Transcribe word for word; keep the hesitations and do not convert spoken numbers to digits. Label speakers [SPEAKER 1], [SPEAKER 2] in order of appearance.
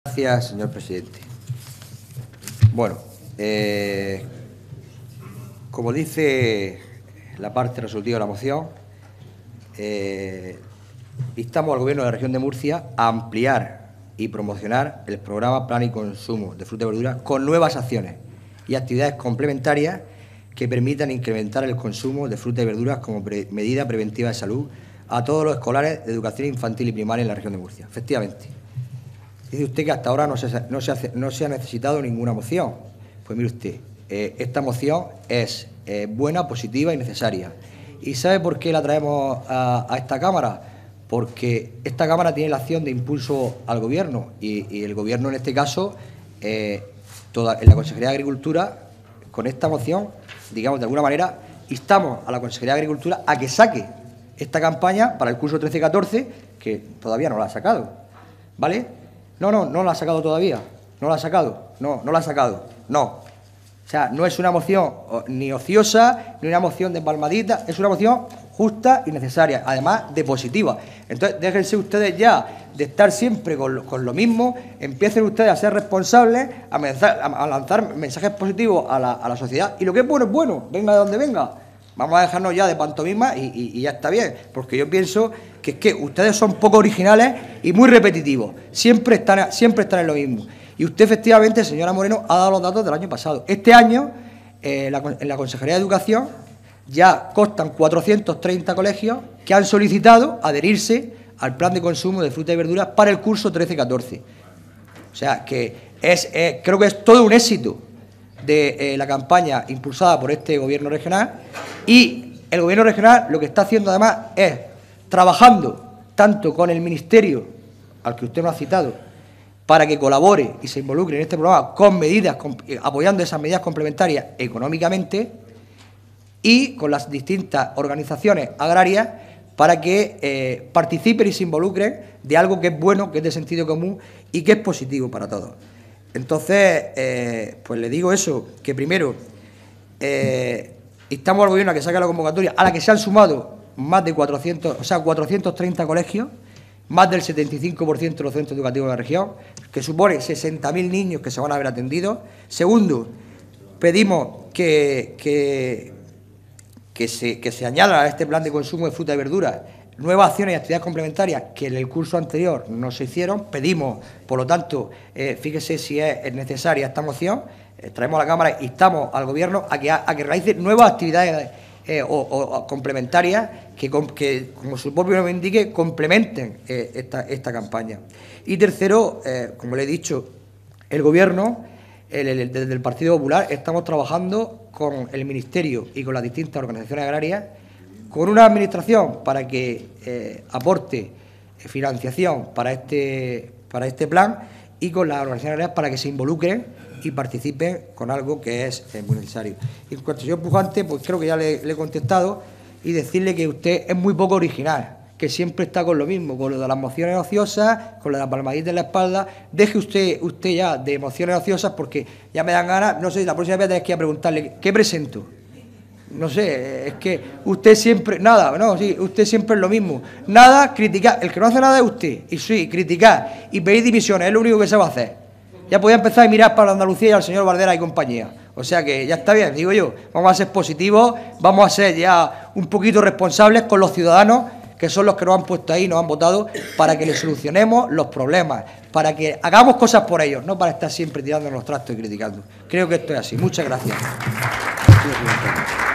[SPEAKER 1] Gracias, señor presidente. Bueno, eh, como dice la parte resolutiva de la moción, eh, instamos al Gobierno de la Región de Murcia a ampliar y promocionar el programa Plan y Consumo de Fruta y Verdura con nuevas acciones y actividades complementarias que permitan incrementar el consumo de frutas y verduras como pre medida preventiva de salud a todos los escolares de educación infantil y primaria en la Región de Murcia. Efectivamente. Dice usted que hasta ahora no se, no se, hace, no se ha necesitado ninguna moción. Pues mire usted, eh, esta moción es eh, buena, positiva y necesaria. ¿Y sabe por qué la traemos a, a esta Cámara? Porque esta Cámara tiene la acción de impulso al Gobierno y, y el Gobierno, en este caso, eh, toda, en la Consejería de Agricultura, con esta moción, digamos, de alguna manera, instamos a la Consejería de Agricultura a que saque esta campaña para el curso trece catorce, que todavía no la ha sacado, ¿vale? No, no, no la ha sacado todavía, no la ha sacado, no, no la ha sacado, no. O sea, no es una moción ni ociosa, ni una moción de palmadita, es una moción justa y necesaria, además de positiva. Entonces, déjense ustedes ya de estar siempre con lo, con lo mismo, empiecen ustedes a ser responsables, a, menzar, a lanzar mensajes positivos a la, a la sociedad, y lo que es bueno es bueno, venga de donde venga. Vamos a dejarnos ya de pantomima y, y, y ya está bien, porque yo pienso que es que ustedes son poco originales y muy repetitivos, siempre están, siempre están en lo mismo. Y usted, efectivamente, señora Moreno, ha dado los datos del año pasado. Este año, eh, la, en la Consejería de Educación, ya constan cuatrocientos treinta colegios que han solicitado adherirse al plan de consumo de frutas y verduras para el curso trece catorce. O sea, que es, eh, creo que es todo un éxito de eh, la campaña impulsada por este Gobierno regional, y el Gobierno regional lo que está haciendo además es trabajando tanto con el Ministerio, al que usted no ha citado, para que colabore y se involucre en este programa con medidas, con, eh, apoyando esas medidas complementarias económicamente, y con las distintas organizaciones agrarias para que eh, participen y se involucren de algo que es bueno, que es de sentido común y que es positivo para todos. Entonces, eh, pues le digo eso, que primero eh, instamos al Gobierno a que saque la convocatoria, a la que se han sumado más de cuatrocientos, o sea, cuatrocientos treinta colegios, más del setenta y cinco por ciento de los centros educativos de la región, que supone sesenta mil niños que se van a ver atendidos. Segundo, pedimos que, que, que, se, que se añada a este plan de consumo de fruta y verduras nuevas acciones y actividades complementarias que en el curso anterior no se hicieron. Pedimos, por lo tanto, eh, fíjese si es necesaria esta moción, eh, traemos a la Cámara e instamos al Gobierno a que, a, a que realice nuevas actividades eh, o, o, o complementarias que, que, como su propio nombre indique, complementen eh, esta, esta campaña. Y tercero, eh, como le he dicho, el Gobierno, el, el, desde el Partido Popular, estamos trabajando con el Ministerio y con las distintas organizaciones agrarias, con una administración para que eh, aporte eh, financiación para este, para este plan, y con las organizaciones agrarias para que se involucren y participen con algo que es eh, muy necesario. Y en cuanto al señor Pujante, pues creo que ya le, le he contestado, y decirle que usted es muy poco original, que siempre está con lo mismo, con lo de las mociones ociosas, con lo de la palmadita en la espalda. Deje usted, usted ya de mociones ociosas, porque ya me dan ganas, no sé, la próxima vez tenés que ir a preguntarle, ¿qué presento? No sé, es que usted siempre, nada, no, sí, usted siempre es lo mismo. Nada, criticar, el que no hace nada es usted. Y sí, criticar y pedir dimisiones es lo único que se va a hacer. Ya podía empezar a mirar para Andalucía y al señor Bardera y compañía. O sea que ya está bien, digo yo, vamos a ser positivos, vamos a ser ya un poquito responsables con los ciudadanos, que son los que nos han puesto ahí, nos han votado, para que les solucionemos los problemas, para que hagamos cosas por ellos, no para estar siempre tirando los trastos y criticando. Creo que esto es así. Muchas gracias.